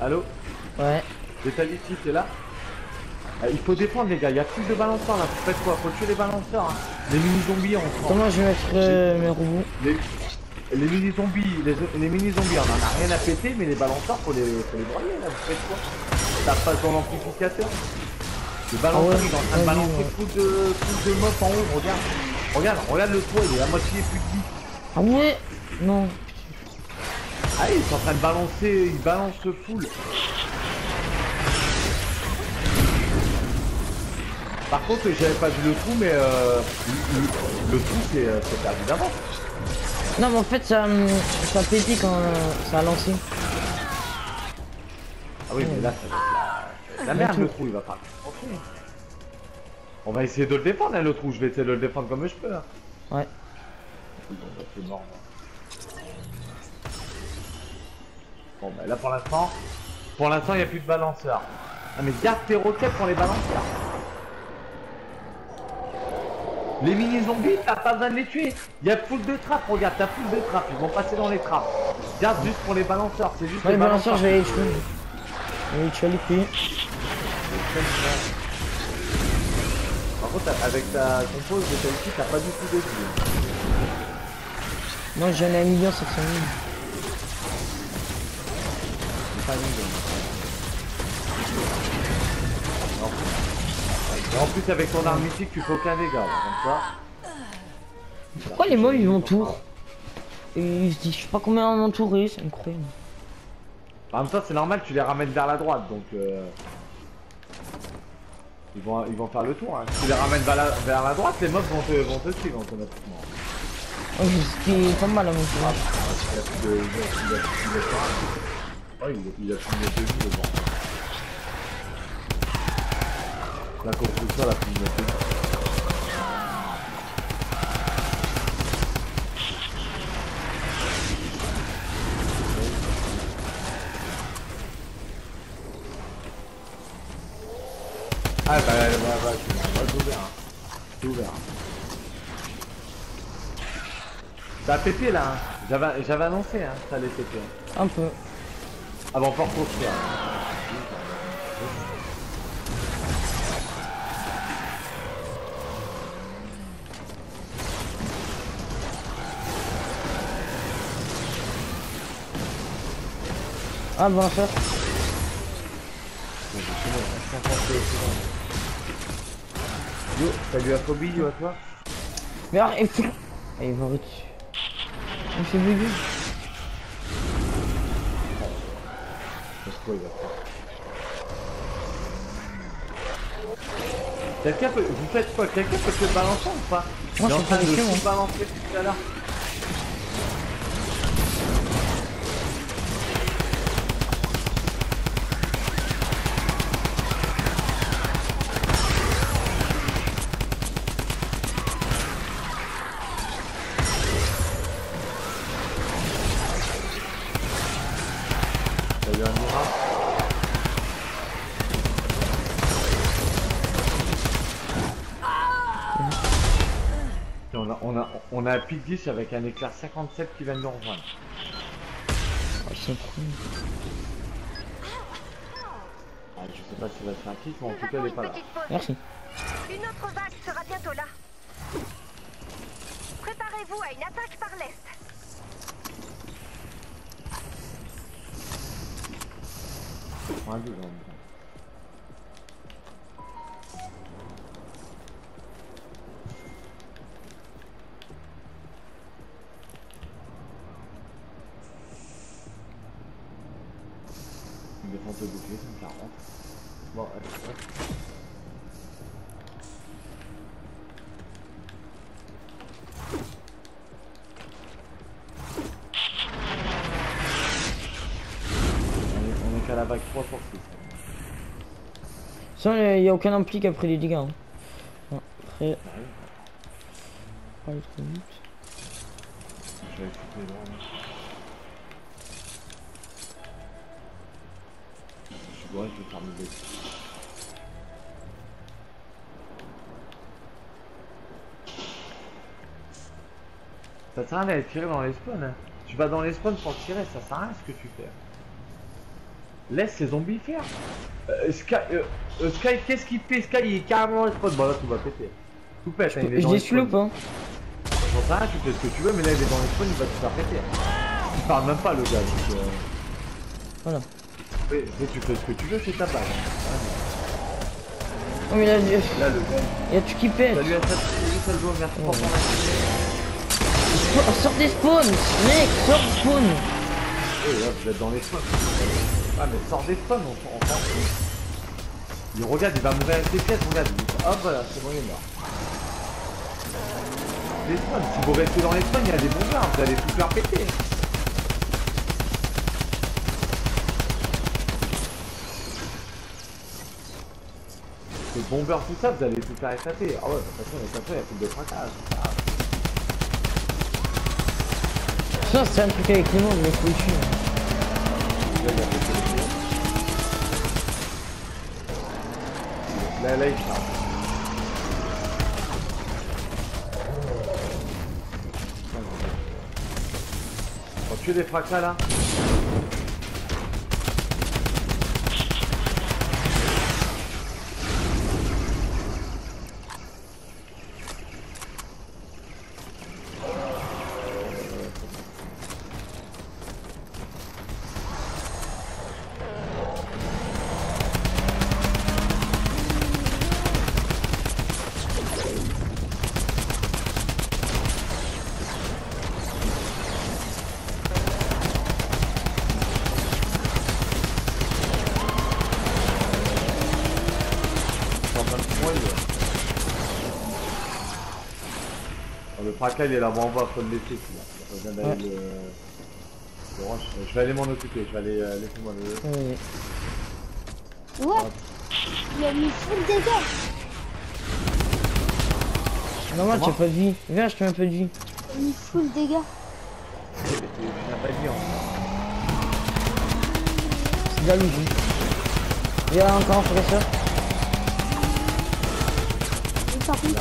Allô? Ouais. Vitality, t'es là? Il faut défendre les gars, il y a plus de balanceurs là, vous faites quoi? Faut tuer les balanceurs, hein. Les mini-zombies on prend. Comment je vais mettre mes robots? Les mini-zombies, les mini-zombies on en a rien à péter, mais les balanceurs faut les broyer là, vous faites quoi? T'as pas ton amplificateur? Le balanceur il est en train de balancer full de mobs en haut, regarde le toit, il est à moitié plus de vie. Ah ouais? Non. Ah il est en train de balancer, il balance full. Par contre j'avais pas vu le trou mais le trou c'est perdu d'avance. Non mais en fait ça pétit quand ça a lancé. Ah oui mais là ça va être la merde le trou il va pas. Okay. On va essayer de le défendre hein, le trou, je vais essayer de le défendre comme je peux là. Ouais. C'est mort. Bon bah là pour l'instant il n'y a plus de balanceurs. Ah mais garde tes roquettes pour les balanceurs. Les mini-zombies, t'as pas besoin de les tuer. Il y a full de trappes, regarde, t'as full de trappes. Ils vont passer dans les trappes. Garde juste pour les balanceurs, c'est juste les balanceurs. Je vais les tuer. Je vais les tuer les pieds. Par contre, avec ta compose de celle-ci, t'as pas du tout de vie. Non, j'en ai 1 700 000. C'est pas une non. Et en plus, avec ton arme mythique, tu fais aucun dégât. Comme ça. Pourquoi les mobs ils vont tour? Et ils se disent, je sais pas combien on entouré, c'est incroyable. En même temps, c'est normal, tu les ramènes vers la droite, donc ils vont faire le tour. Hein. Si tu les ramènes vers la droite, les mobs vont te suivre automatiquement. Oh, c'était pas mal à mon tour. Il a plus de vie devant. La construction, elle a plus de vie. Ah bah, tout ouvert. Tout ouvert. Ça a pété là, hein. J'avais annoncé, hein, ça allait péter. Un peu. Ah bon, fort construire. Ah bon, ça. Yo, t'as eu la phobie, yo, à toi? Mais arrête, il va dessus. Il fait bugger. Quoi, il va faire? Vous faites quoi? Quelqu'un peut te balancer ou pas? Moi, il est en je train de fais tout balancer tout à l'heure. T'as eu un miracle? On a un pic 10 avec un éclair 57 qui vient de nous rejoindre. Oh, c'est trop. Ah, je sais pas s'il va se faire un kick, mais en tout cas, il est pas là. Merci. Une autre vague sera bientôt là. Préparez-vous à une attaque par l'est. Un deux, hein. Une défense de bouclier, c'est une 40. Bon, allez, ouais. On est qu'à la vague 3 pour 6. Ça, il n'y a aucun ampli qui a pris des dégâts. Hein. Non, après. Pas aller trop vite. Je vais écouter là. Je suis bourré, je vais faire mes bêtises. Ça sert à rien d'aller tirer dans les spawns. Hein. Tu vas dans les spawns pour tirer, ça sert à rien ce que tu fais. Laisse ces zombies faire. Sky, qu'est-ce qu'il fait? Sky, il est carrément dans les spots. Bon, là, tout va péter. Tout pète, hein, il est Je dans les les ou spawns. pas? J'en sais rien, tu fais ce que tu veux, mais là, il est dans les spawns, il va tout faire péter. Il parle même pas, le gars. Donc, Voilà. mais tu fais ce que tu veux, c'est ta balle. Oh mais là, Là, le gars. il y a tout qui pète. Salut à salut, merci pour ton activité. Sors des spawns, mec, sors des spawns. Oui, là, vous êtes dans les spawns. Ah, mais sors des spawns, on s'en fout. Il regarde, il va mourir avec ses pièces, regarde. Hop, voilà, c'est bon, il est mort. Les spawns, si vous restez dans les spawns, il y a des bombeurs, vous allez tout faire péter. Les bombeurs, tout ça, vous allez tout faire éclater. Ah ouais, de toute façon, il y a plus de fracas. Ça, c'est un truc avec les mots, mais faut le tuer. Là, il charge. On tue des fracas là. Le fracas il est là-bas en bas, faut le laisser celui-là. Je viens d'aller le rush. Je vais aller m'en occuper, je vais aller laissez-moi le. Oui. What? Il a mis full dégâts. Normal, tu as pas de vie. Viens, je te mets un peu de vie. Il a mis full dégâts. Tu n'as pas dit en C'est de la logique. Il y a encore un professeur. Et par contre,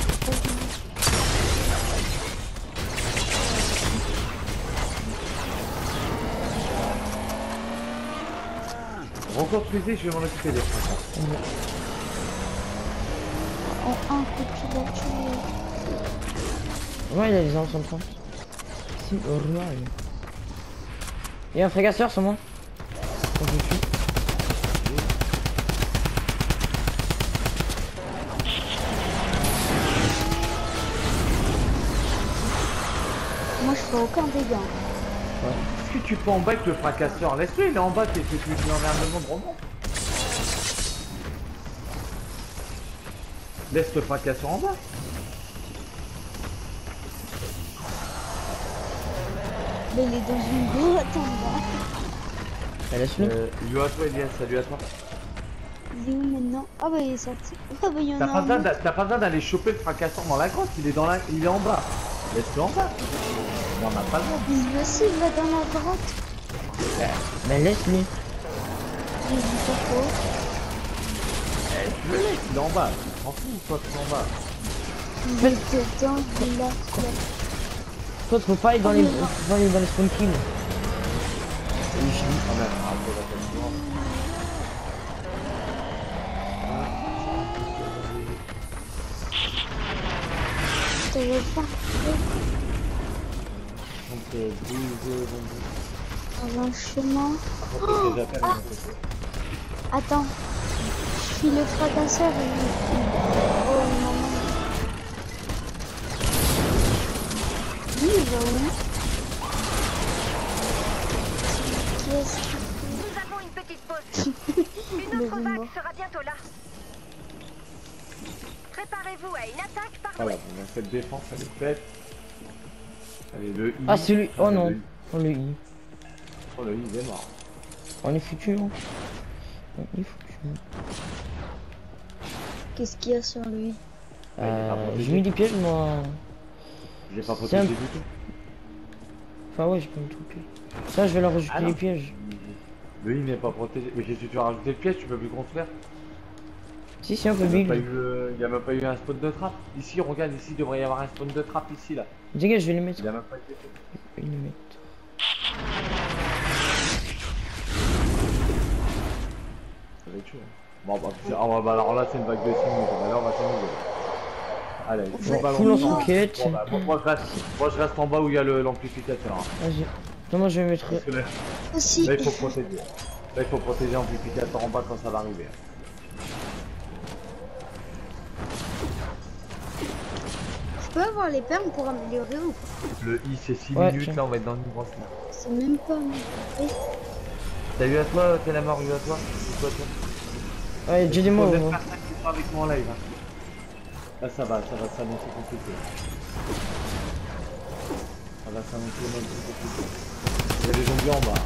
reconstruisez, je vais m'en occuper des fracas. en un coup tu l'as tué. Ouais, il a des armes sans point. C'est horrible. Il y a un fracasseur sur moi. Faut que je le tue. Moi je fais aucun dégât. Qu'est-ce que tu fais en bas avec le fracasseur? Laisse-le, il est en bas, t'es tu l'emmerdes le monde remonte. Laisse le fracasseur en bas. Mais il est dans une grotte en bas. Bah, laisse-le. Salut à toi Elias, salut à toi. Il est où maintenant? Ah bah il est sorti. Ah bah il y en a T'as un pas autre. besoin d'aller choper le fracasseur dans la grotte, il est il est en bas. Laisse-le en bas. On n'a pas le droit. Il aussi il va dans la grotte. Mais laisse-le. J'ai dit pourquoi. Tu le laisses, il est en bas. T'en fous, toi, tu es en bas. Il est dedans, il est là. Toi, faut pas aller dans les spawn kills. Ah merde, après la question. Ça veut pas. Donc, brise, Dans un chemin. j'appelle Ah. Attends. Je suis le fracasseur et oh non. Lui il va où? Qu'est-ce que... Nous avons une petite pause. Une Le autre mort. vague sera bientôt là. Préparez-vous à une attaque par Voilà, l'ouest. bon, cette défense, elle est faite. Allez, le I. Ah, c'est lui. Oh non. Le I. Oh le I. Oh, le I, il est mort. On est futur. On est futur. Qu'est-ce qu'il y a sur lui? J'ai mis des pièges moi. J'ai pas C'est un- protégé du tout. Enfin ouais, j'ai pas mis tout le piège. Ça, je vais leur rajouter Ah non. les pièges. Le I n'est pas protégé. Mais si tu vas rajouter le piège, tu peux plus construire. Si, un peu Il n'y big. a même pas eu un spawn de trappe. Ici, regarde, ici, il devrait y avoir un spawn de trappe ici, là. Dégage, je vais les mettre. Il a même pas été fait. Je vais les mettre. être chaud. Bon, bah, alors là, c'est une vague de 6 minutes. Là, on va s'amuser. Allez, Ouais, ballon full ensemble. roquette. Bon, bah, moi, je reste en bas où il y a l'amplificateur. Hein. Vas-y. Non, moi je vais mettre. Parce que là, Aussi. là, il faut protéger. Là, il faut protéger l'amplificateur en bas quand ça va arriver. Je peux avoir les perles pour améliorer ou pas? Le I, c'est 6 Ouais, minutes. tiens. Là, on va être dans le niveau. C'est même pas améliorer. T'as eu à toi, t'es la mort, eu à toi? C'est quoi, toi? Ouais, j'ai des mots. Faut moi. faire ça qui sera avec moi en live. Hein. Là, ça va s'annoncer compliqué. Ça va s'annoncer même plus compliqué. Il y a des zombies en bas.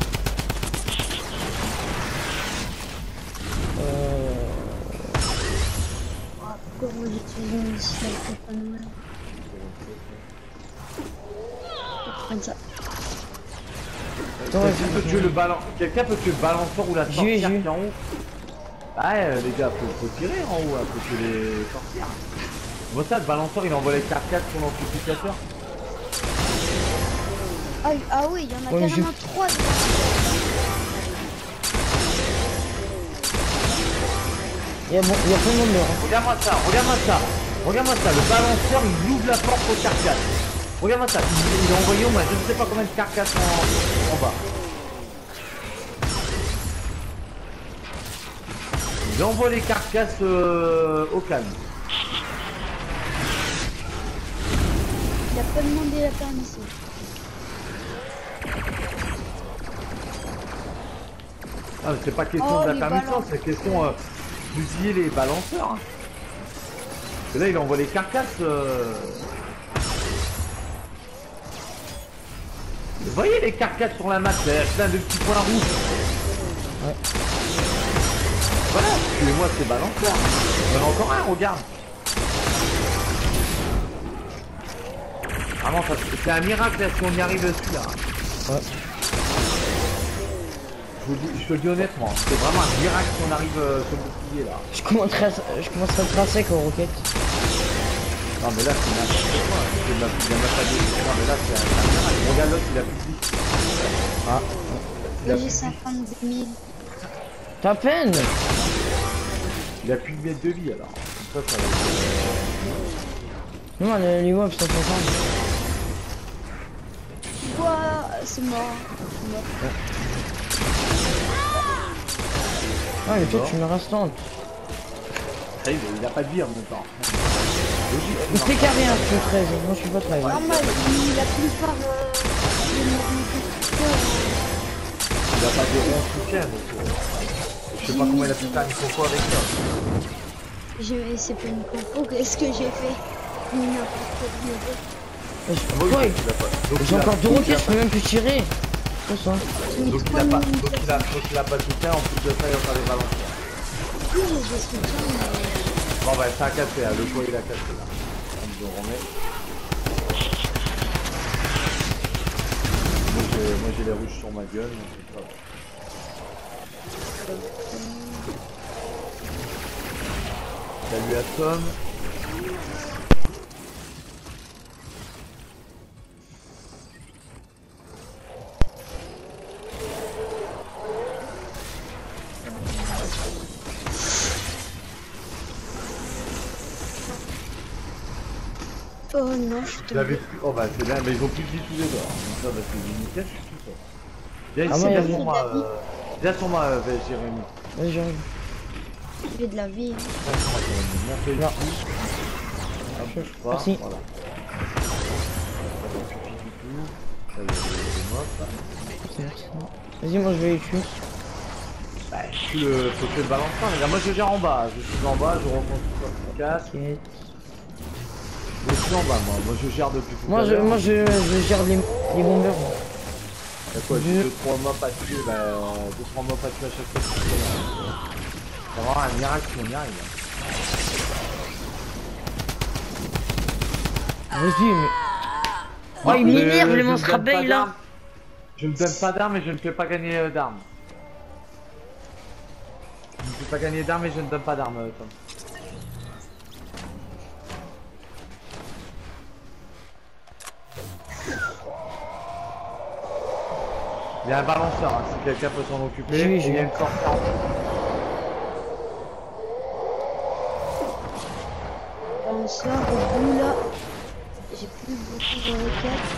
Pourquoi moi j'utilise mon logiciel pour pas Noël? Comme ça. Attends, Quelqu'un peut tuer le balanceur ou la J'y vais, sorcière j'y vais. qui est en haut? Ouais, les gars, faut tirer en haut, faut tuer les sorcières. Bon, ça, le balanceur il envoie les carcasses sur l'amplificateur. Ah oui, il y en a Ouais, mais carrément 3. Il y a plein de monde dehors. Hein. Regarde-moi ça, le balanceur il ouvre la porte aux carcasses. Regarde-moi ça, il a envoyé au moins je ne sais pas combien de carcasses en bas. Il envoie les carcasses au calme. Il a pas demandé la permission. Ah, c'est pas question Oh, de la les permission, balances. c'est question d'utiliser les balanceurs. Hein. Et là il envoie les carcasses. Vous voyez les carcasses sur la map, il y a plein de petits points rouges. Ouais. Voilà, tuez-moi ces balanceurs. Il y en a encore un, regarde. Vraiment, c'est un miracle là, si on y arrive dessus là. Ouais. Je te le dis honnêtement, c'est vraiment un miracle si on arrive sur le bouclier là. Je commencerai à tracer avec aux roquettes. Non mais là c'est n'importe quoi, il y a même pas de... Non mais là c'est un miracle. Regarde l'autre, il a plus de vie. Ah. Il a J'ai plus de vie. 52 000. T'as peine. Il a plus de mètres de vie alors. Ça va être... Non, les webs sont contents. Ouah, c'est mort. C'est mort. Ah, mais toi Bon. tu me restantes. Il a pas de vie en même temps. Logique, Mais t'es carré un peu 13, moi je suis pas très Normal, la plupart des il a pas de bon soutien donc... Je sais pas comment il a pu faire une conco avec ça. c'est pas une compo, qu'est-ce que j'ai fait? N'importe Ouais, Il a pas- donc j'ai il a- encore deux donc il a roquettes, je pas- peux même plus tirer. C'est ça. Donc il a pas, donc il a pas de soutien, en plus de ça il va faire des balanceurs. Oui, j'ai des soutiens, mais... Bon bah ça a cassé là, le toit il a cassé là. On le remet. Moi j'ai les ruches sur ma gueule, donc c'est pas... Salut à Tom. Oh non, je te... Vous avez plus... Oh bah c'est bien, mais ils ont plus de vie tous les deux. Donc ça, parce que j'ai nickel, je suis tout seul. Viens Ah, ici, moi, viens il y a sur moi, Jérémy. Vas-y, j'arrive. J'ai de la vie. Viens sur moi, Jérémy. Montez Non. ici. Hop, bouge pas. Merci. Voilà. Pas de pipi du tout. Ça, il y a des mobs, là. Merci. Vas-y, moi je vais les tuer. Bah, faut tuer le balanceur, les gars. Moi je gère en bas. Je suis en bas, je reconstruis sur le casse. T'inquiète. Je suis en bas, moi. Moi je gère depuis tout à Moi l'heure. je gère les bombeurs. T'as quoi, j'ai 2-3 mobs à tuer, bah, 2-3 mobs à tuer à chaque fois. C'est vraiment un miracle si on y arrive. Vas-y, mais. Oh, il m'énerve les monstres abeilles là. Je ne donne pas d'armes et je ne fais pas gagner d'armes. Je ne fais pas gagner d'armes et je ne donne pas d'armes, Tom. Il y a un balanceur, hein, si quelqu'un peut s'en occuper. Oui, Et il y a une sorcière en haut. balanceur au bout là. J'ai plus beaucoup de requêtes.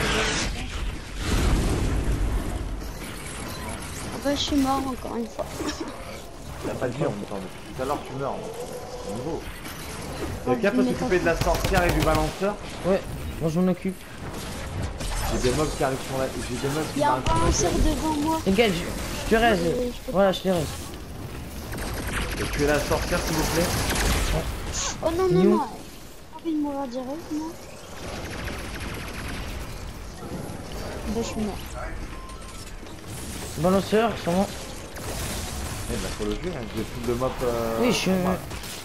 Bah, je suis mort encore une fois. T'as pas de vie en même temps. Tout à l'heure tu meurs. C'est nouveau. Oh, Quelqu'un peut s'occuper de la sorcière et du balanceur? Ouais, moi je m'en occupe. J'ai des mobs qui arrivent sur la. J'ai des mobs Il qui y a un m'arrivent sur la balanceur devant moi. Les gars, je te reste. peux- Voilà, je te reste. Et tu es la sorcière s'il vous plaît? Oh non, non, You. non. J'ai envie de mourir direct, moi. Bah, je suis mort. Balanceur, sûrement. Eh bah faut le jouer, hein. J'ai tout le mob. Oui, je suis. Ouais.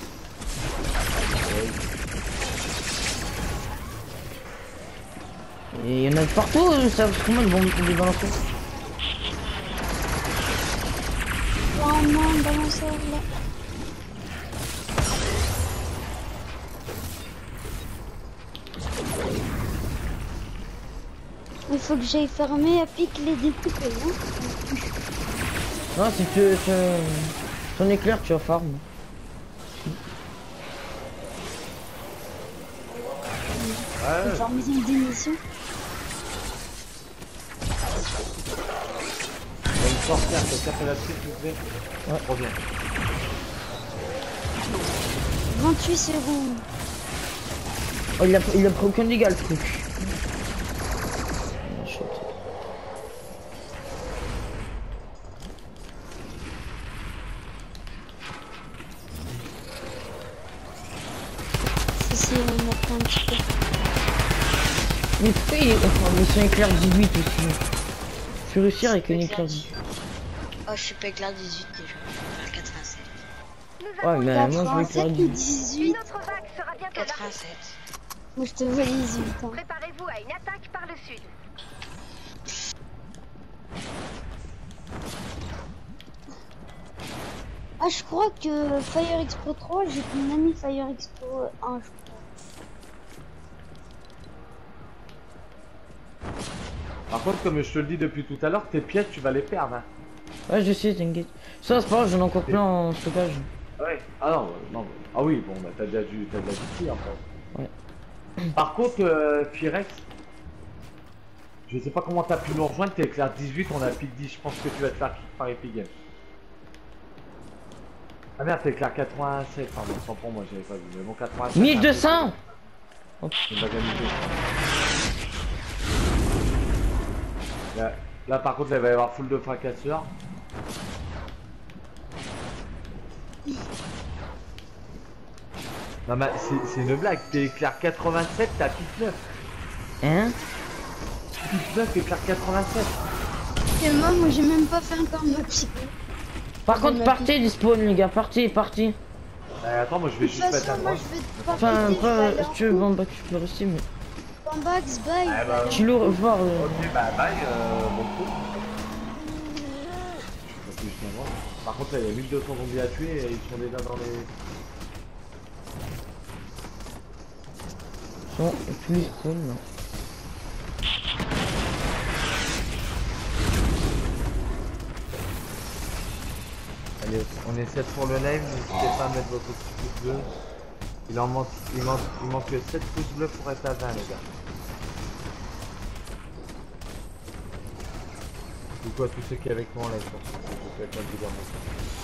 Et il y en a de partout, ça comment ils vont des balanceurs? Oh non, un balanceur là. Il faut que j'aille fermer à pique les découpes, hein. Non, si tu ton éclair, tu vas farm. Ouais. Genre une démission. Il y a une sorcière, quelqu'un fait la suite s'il vous plaît? Ouais. Reviens. 28 secondes. Oh, il a pris aucun dégât le truc. Ah, chut. Si, on a pris un petit peu. Mais pourquoi il est. Enfin, mission éclair 18 aussi. Je vais réussir avec une éclair 18. Oh, je suis pas éclair 18 déjà. Enfin, 87. Nous Ouais, avons mais moi je vais éclair 87 ou 18. 18. une autre vague sera bientôt là. 87. Moi je te vois 18 ans. Préparez-vous à une attaque par le sud. Ah, je crois que Fire Expo 3, j'ai mon ami Fire Expo 1, je crois. Par contre, comme je te le dis depuis tout à l'heure, tes pièces tu vas les perdre. Hein. Ouais, je sais, t'inquiète. Ça, c'est pas grave, j'en ai encore plein en stockage. Ouais. Ah non, non. Ah oui, bon, bah t'as déjà du prix en fait. Ouais. Par contre, Firex, je sais pas comment t'as pu nous rejoindre, t'es éclair 18, on a pique 10, je pense que tu vas te faire kick par Epic Games. Ah merde, t'es éclair 87, pardon, sans pour moi, j'avais pas vu, mais bon 87. 1200. C'est une organisée. Là par contre, là, il va y avoir full de fracasseurs. Non mais c'est une blague, t'es éclair 87, t'as pique 9. Hein? Pique 9, éclair 87. Et moi j'ai même pas fait encore ma psycho. Par contre, partez du spawn, les gars, partez. Attends, moi je vais De toute juste mettre façon, un moi point. je vais pas Enfin, péter, je vais pas. aller Si en tu veux, fond. bon, bah, tu peux rester, mais. Pambax, bye. Ah, bah, Tu le revoir. Ok, bah bye, bon coup. Par contre, là, il y a 1200 zombies à tuer et ils sont déjà dans les. Sont plus spawn, non. Allez, on est 7 pour le live, n'hésitez pas à mettre votre petit pouce bleu. Il manque 7 pouces bleus pour être à 20 les gars. Coucou à tous ceux qui sont avec moi en live, je peux être un petit garçon.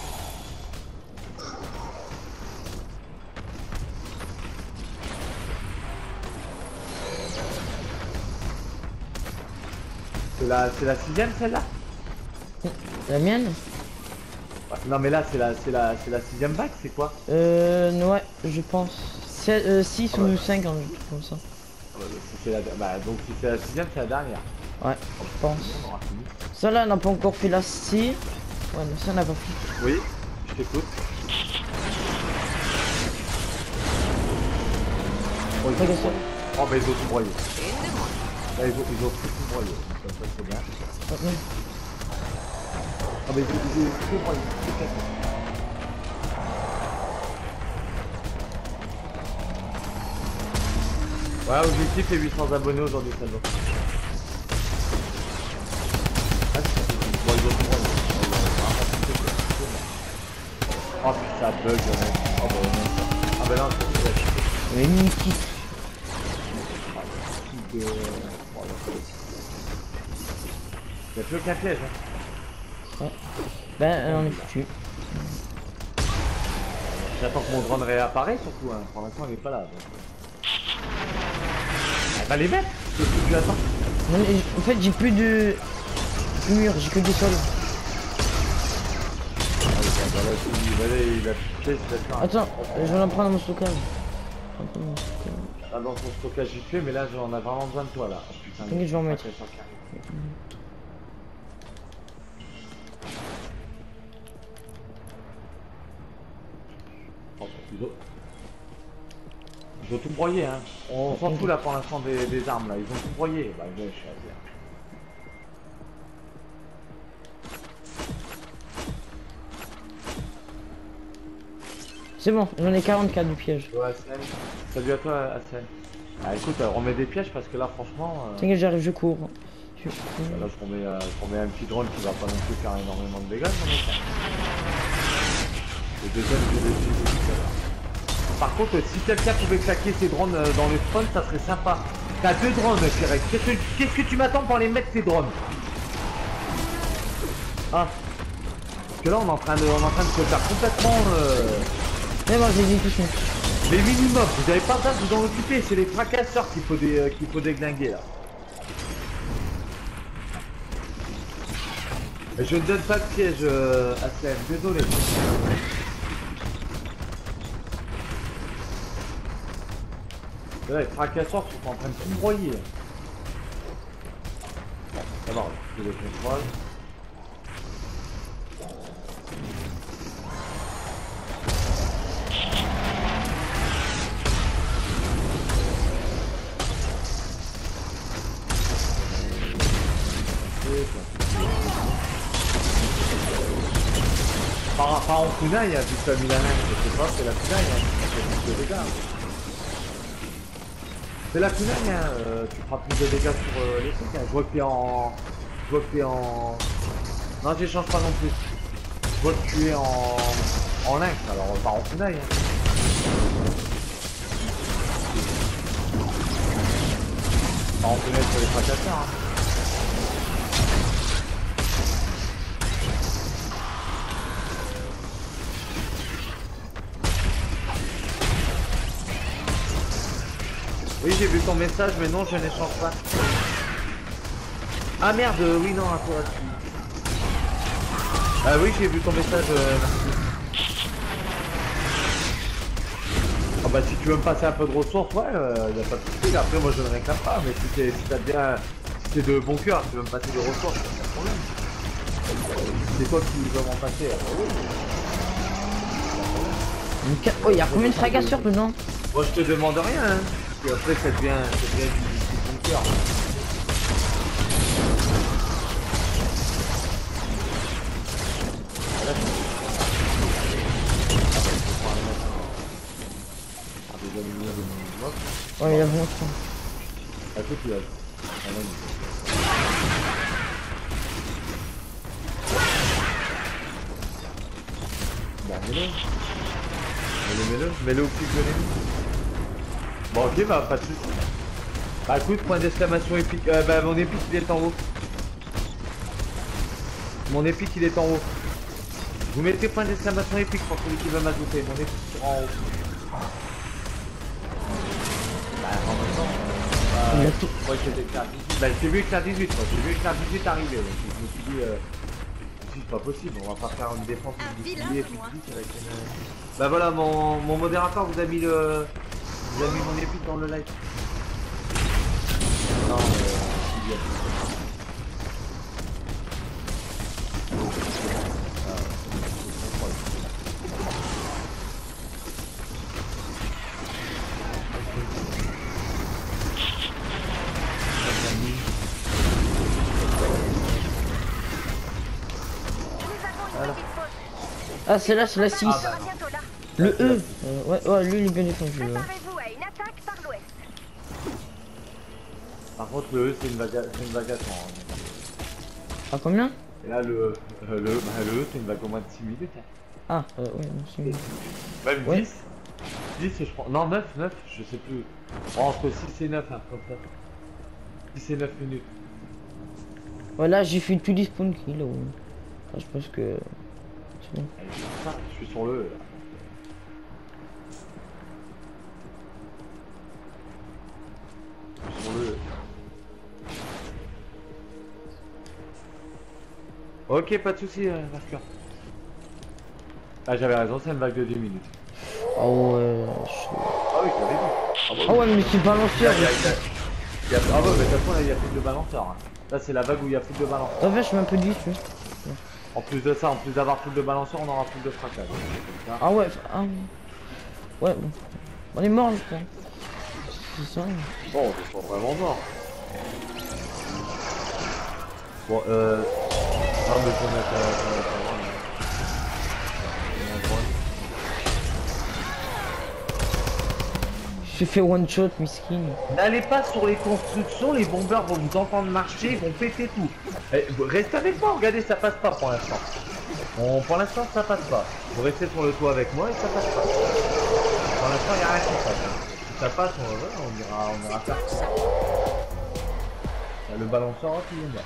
C'est la sixième celle-là? La mienne? Ouais, non mais là c'est la sixième vague, c'est quoi? Ouais, je pense. 6 Ah bah. ou 5, un truc comme ça. Donc si c'est la sixième, c'est la dernière. Ouais, je pense. On aura fini. Ça là, on n'a pas encore fait la 6. Ouais, mais ça, on n'a pas fait. Oui, je t'écoute. Oh, Regarde ça. Oh bah ils ont tout broyé. Là, ils ont tout broyé. Ça c'est bien. Ouais. Ah mais ils ont tout broyé. C'est cassé. Ouais, objectif est 800 abonnés aujourd'hui, ça va. Ah, bon, ils ont tout broyé. Oh putain, ça bug, mec. Oh bah non. Ah bah non, c'est la chute. Mais Mickey. Il y a plus aucun piège. Hein. Ben, on est foutu. J'attends que mon drone réapparaisse surtout. Hein. Pour l'instant, il est pas là. Donc. Elle va les mettre. Qu'est-ce que tu attends? Non, mais, en fait, j'ai plus de murs, j'ai que des sols. Il a piège, Attends, je vais en prendre mon stockage. Ah, dans son stockage vite fait, mais là on a vraiment besoin de toi là. T'inquiète, je vais en mettre. Ils ont tout broyé, hein. On s'en fout là pour l'instant des armes là. Ils ont tout broyé. Bah, je suis à dire. C'est bon, j'en ai 44 du piège. Ouais, Aslen. Salut à toi, Aslen. Ah, écoute, remets des pièges parce que là, franchement. T'inquiète, j'arrive, je cours. Là, je remets un petit drone qui va pas non plus faire énormément de dégâts. Le deuxième, je l'ai utilisé tout à l'heure. Par contre, si quelqu'un pouvait claquer ses drones dans les spawns, ça serait sympa. T'as 2 drones, Kirek. Qu'est-ce que tu m'attends pour les mettre, ces drones? Ah. Parce que là, on est en train de se faire complètement. Mais bon, j'ai dit tout ça. Les minimums, vous avez pas besoin de vous en occuper, c'est les fracasseurs qu'il faut déglinguer là. Je ne donne pas de piège, Aslen, désolé. Là, les fracasseurs sont en train de tout broyer. D'abord, je le contrôle. Pas en kunai, vu que tu as mis la main, je sais pas, c'est la kunai, hein, c'est plus de dégâts. C'est la kunai, hein, tu feras plus de dégâts sur les trucs, hein. Je vois que t'es en... Non, j'échange pas non plus. Je vois que tu es en lynx, alors pas en kunai, hein. Pas en kunai sur les fracasseurs, hein. Oui, j'ai vu ton message, mais non, je n'échange pas. Ah merde, oui, non, à toi aussi. Ah oui, j'ai vu ton message, merci. Ah bah si tu veux me passer un peu de ressources, ouais, y a pas de soucis. Après, moi je ne réclame pas, mais si t'as bien, si t'es de bon cœur, tu veux me passer des ressources, pas de problème. C'est toi qui veux m'en passer. Oh, il y a combien de fracasseurs dedans? Moi je te demande rien, hein. Et après ça devient du bon cœur. Ouais, il y a bon temps. À tout tu as. Bon, mets-le au plus que l'ennemi. Bon ok, bah pas de soucis. Bah écoute, point d'exclamation épique. Bah mon épique il est en haut. Mon épique il est en haut. Vous mettez point d'exclamation épique pour celui qui veut m'ajouter. Mon épique sera en haut. Bah en même temps. Moi j'étais éclair 18. Bah j'ai vu éclair 18 moi. J'ai vu éclair 18 arriver. Donc je me suis dit c'est pas possible, on va pas faire une défense avec une... Bah voilà, mon modérateur vous a mis le... Vous avez mis mon épique dans le live. Non, Ah, c'est là, c'est la 6. On sera bientôt là. Le E. Ouais, lui, il est bien défendu. Préparez-vous à une attaque par l'ouest. par contre, le E, c'est une vague à 100. Ah, combien? Et là, le E, c'est une vague au moins de 6 minutes. Ah, ouais, non, c'est mieux. Même Ouais. 10. 10 et je prends... Non, 9, je sais plus. Oh, entre 6 et 9, hein, comme ça. 6 et 9 minutes. Voilà, j'ai fait tous les spawn kills. Enfin, je pense que... c'est bon. Allez, je suis sur le... là. Je suis sur le... Ok, pas de soucis, Marqueur. Ah, j'avais raison, c'est une vague de 10 minutes. Oh ouais... Ah oui, je l'avais dit. Ah ouais, mais c'est balancier. Ah ouais, mais de toute façon, là, il y a plus de balanceur. Hein. Là, c'est la vague où il y a plus de balanceur. En fait, je suis un peu déçu. En plus de ça, en plus d'avoir plus de balanceur, on aura plus de fracas. Ah ouais, ah ouais, bon. On est mort, je crois. C'est ça. Bon, on sont vraiment morts. Bon, ah, mais je vais mettre J'ai fait one shot, miskin. N'allez pas sur les constructions, les bombeurs vont vous entendre marcher, ils vont péter tout. Eh, restez avec moi, regardez, ça passe pas pour l'instant. Bon, pour l'instant, ça passe pas. Vous restez sur le toit avec moi et ça passe pas. Pour l'instant, il n'y a rien qui passe. Si ça passe, on ira faire ça. Le balanceur, tout le monde.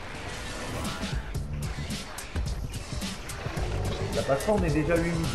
Ça passe pas, on est déjà 8 minutes.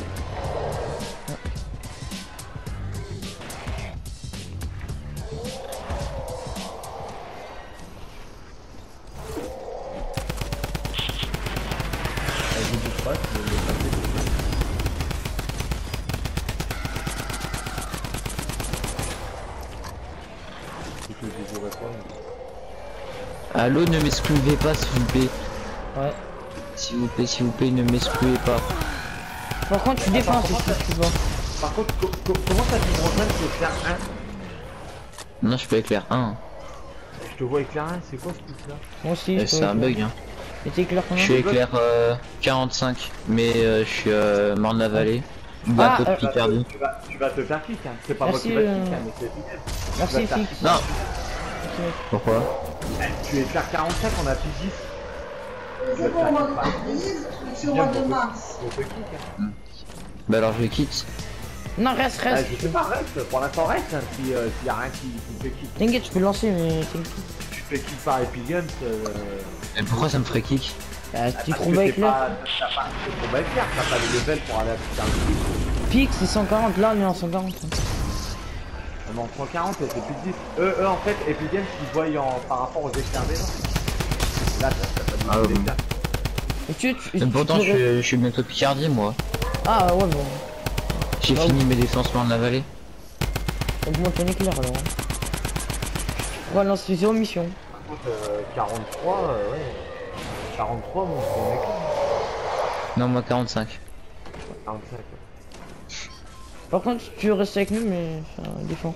Allô, ne m'excluez pas s'il vous plaît. Ouais. S'il vous plaît, ne m'excluez pas. Par contre, tu défends, c'est ce que tu vois. Par contre, comment ça te rejoindre c'est faire 1? Non, je peux éclair 1. Je te vois éclair 1, c'est quoi ce truc là? Moi aussi, je C'est un bug. Hein. Et t'es éclair Je combien? suis éclair 45, mais je suis mort de la vallée. Bientôt de Picardie. Tu vas te faire kick, hein. C'est pas moi Merci, qui va te kick, hein, mais c'est Fidel. Merci, Tu vas Fix. Non. Ok. Pourquoi? Tu es éclair 45, on a plus 10. C'est pour moi je suis au mois de mars. On te kick, hein. Bah alors je quitte. Non, reste, Ah, reste. je sais pas, reste. Pour l'instant, reste. Hein, s'il y a rien qui te fait kick. T'inquiète, tu peux le lancer, mais t'inquiète. Tu fais kick par Epiguns. Et pourquoi ça me ferait kick? Bah, tu parce trouves que avec t'es là. pas éclair, t'as pas les levels pour aller à Picardie. Fix, c'est 140, là, on est en 140. On est en 140 et c'est plus de 10. Eux en fait, Epiguns, ils voient par rapport aux éclairs des gens. Là, t'as pas de d'éclairs. Et Et pourtant, je suis bientôt Picardie, moi. Ah ouais, bon. J'ai fini mes défensements de la vallée. Augmente ton éclair alors. Voilà, c'est 0 mission. Par contre, 43, ouais. 43, bon, c'est un éclair. Non, moi 45. 45. Ouais. Par contre, tu restes avec nous, mais enfin, défends.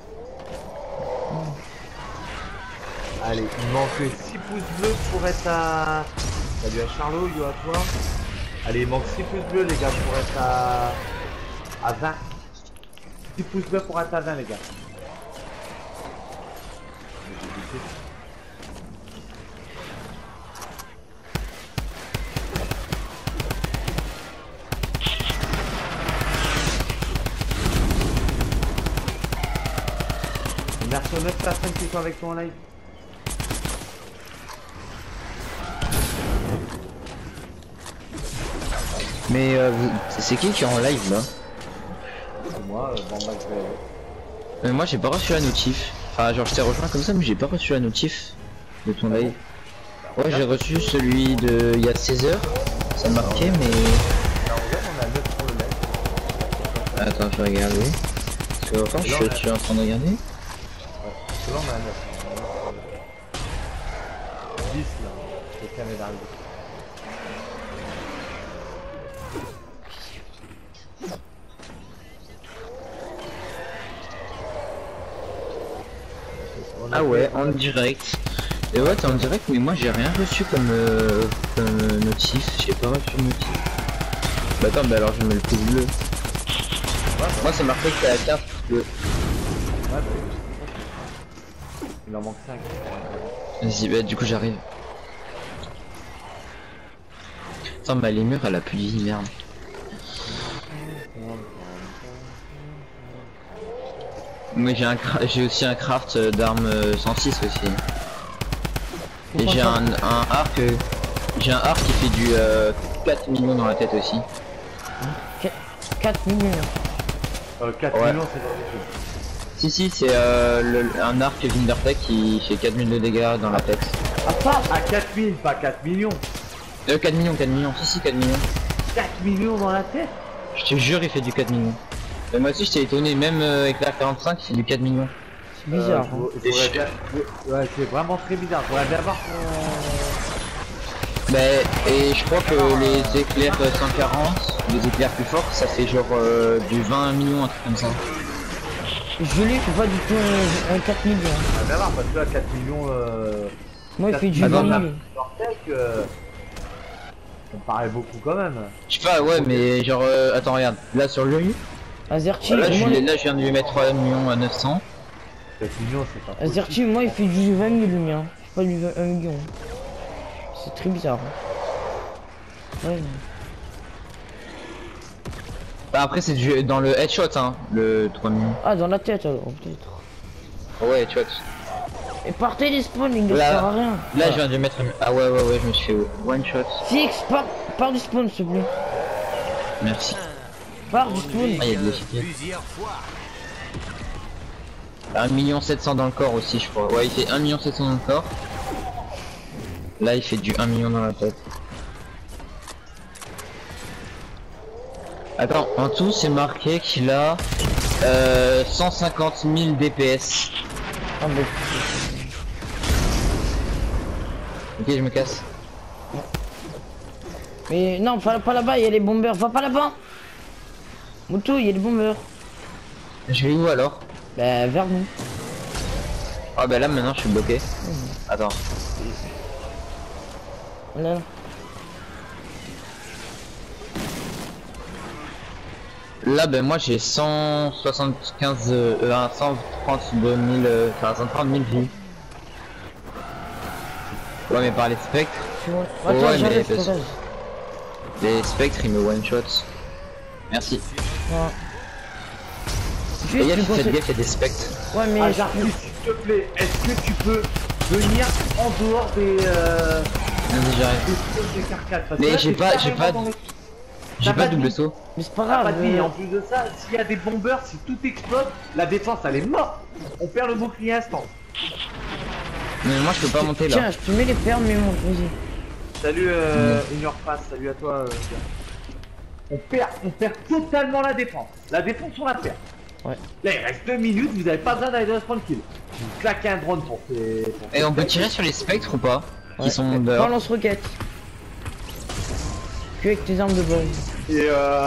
Allez, il manque 6 pouces bleus pour être à... Salut à Charlot, yo à toi. Allez, il manque 6 pouces bleus les gars pour être à 20. 6 pouces bleus pour être à 20 les gars. Merci aux 9 personnes qui sont avec toi en live. Mais c'est qui est en live là? C'est moi, Bamba Mais moi j'ai pas reçu la notif. Enfin genre je t'ai rejoint comme ça mais j'ai pas reçu la notif de ton live. Ouais j'ai reçu celui de il y a 16 heures. Ça marquait mais... Attends je vais regarder. Attends je suis en train de regarder. Là on a un 9. 10 là, c'est carré d'arriver. Ah ouais, en direct. Et ouais, t'es en direct, mais moi j'ai rien reçu comme notif. J'ai pas reçu de notif. Bah attends, bah alors je mets le pouce bleu. Moi c'est marqué que t'es à 15 pouces bleus. Ouais, bah oui. Il en manque 5. Vas-y, bah du coup j'arrive. Attends, bah les murs elle a plus dit merde. Moi j'ai aussi un craft d'armes 106 aussi. Et j'ai un arc. J'ai un arc qui fait du 4 millions dans la tête aussi. 4 millions. 4 Ouais. millions, c'est pas possible. Si, c'est un arc Vindertech qui fait 4000 de dégâts dans la tête. À part. À 4000, pas 4 millions. 4 millions, si, 4 millions. 4 millions dans la tête. Je te jure, il fait du 4 millions. Et moi aussi, j'étais étonné, même avec la 45, il fait du 4 millions. C'est bizarre. Hein. Ouais, c'est vraiment très bizarre. Faudrait bien voir Bah, et je crois que les éclairs 140, les éclairs plus forts, ça fait genre du 20 millions, un truc comme ça. Je lui fais pas du tout un 4 millions. Faudrait bien voir parce que là, 4 millions. Moi il fait du 4 20 millions millions. dans la tech, ça me paraît beaucoup quand même. Je sais pas, ouais, mais genre, attends, regarde, là sur lui, Azerty, là, moi, je viens de lui mettre 3 millions à 900. 4 millions, c'est pas possible. Azerty, moi il fait du 20 000 le mien. Pas du 1 million. C'est très bizarre. Ouais. Bah après c'est dans le headshot hein, le 3 millions. Ah dans la tête alors peut-être. Ouais headshot. Et partez des spawns, il ne Là- sert à rien. Là je viens de mettre... Ah ouais je me suis fait one shot. Six, pars du spawn s'il te plaît. Merci. Pars du spawn. Ah y'a de l'efficace. 1 700 000 dans le corps aussi je crois. Ouais il fait 1 700 000 dans le corps. Là il fait du 1 million dans la tête. Attends, en tout c'est marqué qu'il a 150 000 DPS. Ah, mais... Ok je me casse. mais non, pas là-bas, il y a les bombers. Va pas là-bas. Moto, il y a les bombers. Je vais où alors? Bah vers nous. Ah bah là maintenant je suis bloqué. Attends. Là. Là ben moi j'ai 130 000 enfin 130 000 vies. Ouais mais par les spectres. Tu vois. Ouais, Attends, mais j'arrive, parce- courage. Les spectres ils me one shot. Merci. Ouais. Et Juste, tu faites conseilles- gaffe, il y a des spectres. Ouais, mais Ah, Jarvis, s'il te plaît, est-ce que tu peux venir en dehors des Vas-y j'arrive. des carcasses parce que Mais là, j'ai t'es pas carrément dans les- j'ai T'as pas pas double de saut. mais c'est pas Ah, grave. pas de vie. Et en plus de ça, s'il y a des bombers, si tout explose, la défense elle est morte. On perd le bouclier instant. Mais moi je peux pas monter là. Tiens, je te mets les perles, mais monte, vas-y. Salut Union Pass, salut à toi. On perd totalement la défense. La défense on la perd. Ouais. Là il reste 2 minutes, vous avez pas besoin d'aller dans le spawn kill. Vous claquez un drone pour ces... Et on peut tirer sur les spectres ou pas? Ouais. Qui sont Pas dehors. lance-roquette. Que avec tes armes de bol. Et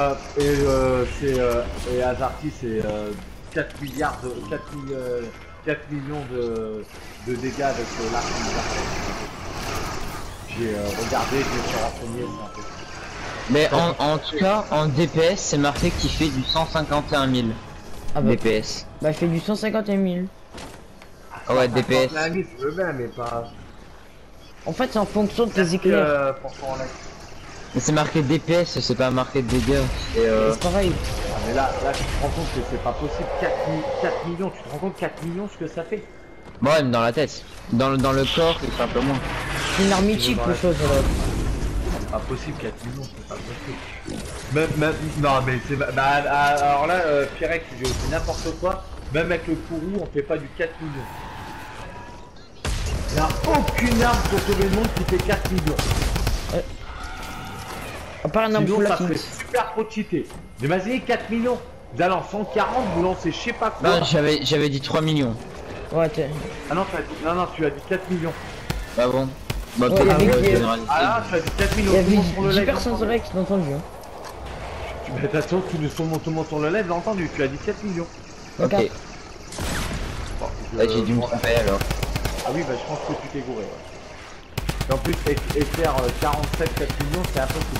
Azarty c'est 4 milliards de 4 millions de dégâts avec l'arc Vindertech. J'ai regardé, je me suis renseigné, c'est un peu. Mais en tout cas en DPS c'est marqué qu'il fait du 151 000 Ah bah, DPS. bah il fait du 151 000. Ah ouais DPS. La limite, je veux bien, mais pas... En fait, c'est en fonction de tes éclairs. Pour qu'on l'a- Mais c'est marqué DPS, c'est pas marqué dégâts. Et C'est pareil. Ah, mais là, tu te rends compte que c'est pas possible. 4 millions, tu te rends compte 4 millions ce que ça fait? bon, ouais, mais dans la tête. Dans le corps, c'est un peu moins. C'est une arme mythique ou chose alors. C'est pas possible, 4 millions, c'est pas possible. Même, non, mais c'est... Bah, alors là, Pierrec, tu dis aussi n'importe quoi. Même avec le courroux, on fait pas du 4 millions. Il n'y a aucune arme pour sauver le monde qui fait 4 millions. À part un arme Sinon, full ça à serait super trop cheaté. Imaginez 4 millions. Vous allez en 140, vous lancez je sais pas quoi. Non, j'avais dit 3 millions. Ouais, t'es... Ah non, tu as dit 4 millions. Bah bon. Bah Ouais, peut-être il y que avait- généralité. Ah, tu as dit 4 millions. Il y Tout le avait monde sur le 10 live. personnes sur Rex, entendu. Hein. Mais de toute façon, tout le monde sur le live l'a entendu. Tu as dit 4 millions. Ok. D'accord. Bon, Là j'ai dû me tromper alors. Ah oui, bah je pense que tu t'es gouré. Ouais. Et en plus, et faire 47, 4 millions, c'est impossible.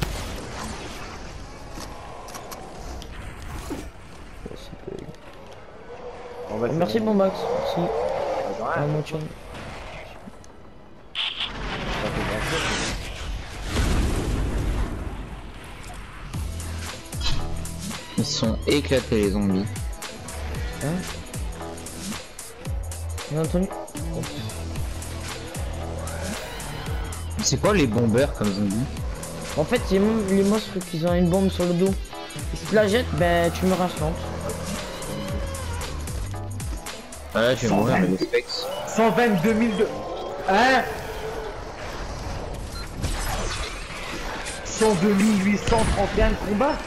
Bon, bah, c'est Merci bon. bon Max. Merci. Bah, de rien. Ah, mon chien. Ça fait grand-chose, Ils sont éclatés les zombies. Hein? Bien entendu. C'est quoi les bombeurs comme zombies? En fait, c'est les monstres qui ont une bombe sur le dos. Et si tu la jettes, ben tu meurs instant. Ah là, je vais mourir avec les specs. 122 000 de... Hein 102 831 combats.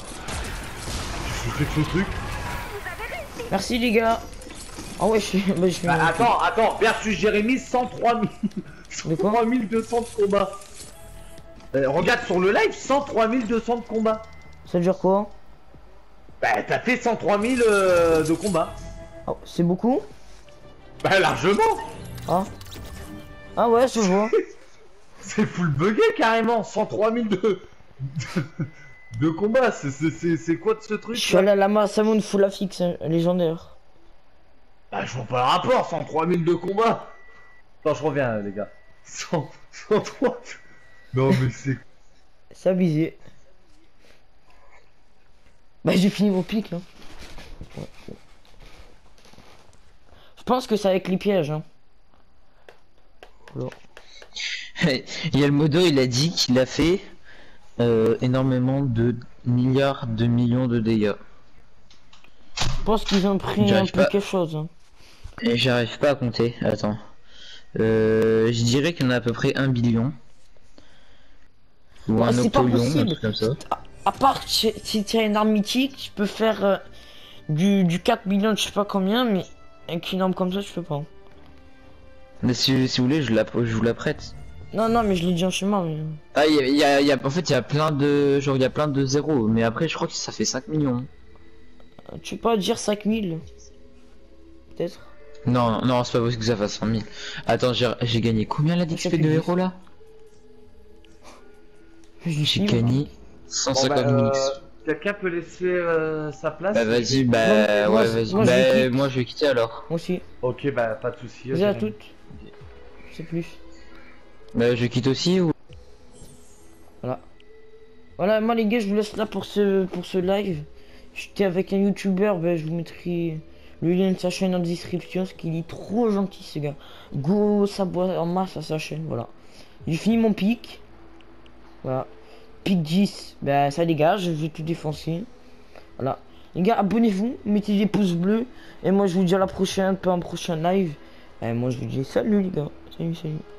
Je fais ce truc. Merci les gars. Ah ouais, je suis... Bah, je suis... Bah, attends, versus Jérémy, 103 200 de combats. Regarde sur le live, 103 200 de combats. Ça dure quoi? Bah t'as fait 103 000 de combats. Oh, c'est beaucoup? Bah largement. Ah. Ah ouais, je vois. C'est full bugué carrément, 103 000 de combats. C'est quoi de ce truc? Je suis allé à la Massamoun full affixe, légendaire. Bah je vois pas le rapport, 103 000 de combats. Attends, je reviens les gars. 103. Non mais c'est... C'est abusé. Bah j'ai fini mon pic là. Je pense que c'est avec les pièges hein. Alors. Il y a le modo, il a dit qu'il a fait énormément de milliards de millions de dégâts. Je pense qu'ils ont pris un J'arrive peu pas. quelque chose. Hein. Et j'arrive pas à compter, attends. Je dirais qu'il y en a à peu près 1 billion. Ou Ouais, un c'est pas octollion, un possible. truc comme ça. À part si tu as une arme mythique, tu peux faire du 4 millions, je sais pas combien, mais avec une arme comme ça, je peux pas. Mais si vous voulez, je vous la prête. Non, non, mais je l'ai dit en chemin. Mais... Ah, en fait, il y a plein de... Genre, il y a plein de zéros. Mais après, je crois que ça fait 5 millions. Tu peux pas dire 5000 peut-être. Non, non, c'est pas possible que ça fasse 100 000. Attends, j'ai gagné combien là d'XP de héros là? J'ai gagné 150 000 XP. Quelqu'un peut laisser sa place? Bah vas-y, Moi, bah moi, ouais, vas-y. moi, je Bah quitte. moi je vais quitter alors. Moi aussi. Ok, bah pas de soucis. Vas-y à Jérémy. toutes. C'est plus. Bah je quitte aussi ou... Voilà. Voilà, moi les gars, je vous laisse là pour ce live. J'étais avec un youtubeur, bah, je vous mettrai le lien de sa chaîne en description, parce qu'il est trop gentil ce gars. Go s'abonne en masse à sa chaîne, voilà. J'ai fini mon pic. Voilà. Pic 10, bah ça dégage, je vais tout défoncer. Voilà. Les gars, abonnez-vous, mettez des pouces bleus. Et moi je vous dis à la prochaine, pour un prochain live. Et moi je vous dis salut les gars. Salut, salut.